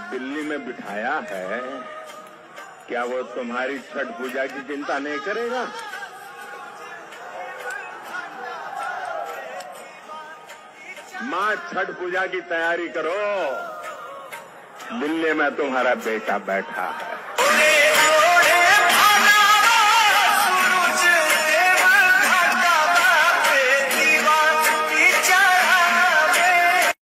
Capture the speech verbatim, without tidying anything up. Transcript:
दिल्ली में बिठाया है, क्या वो तुम्हारी छठ पूजा की चिंता नहीं करेगा? मां, छठ पूजा की तैयारी करो, दिल्ली में तुम्हारा बेटा बैठा है।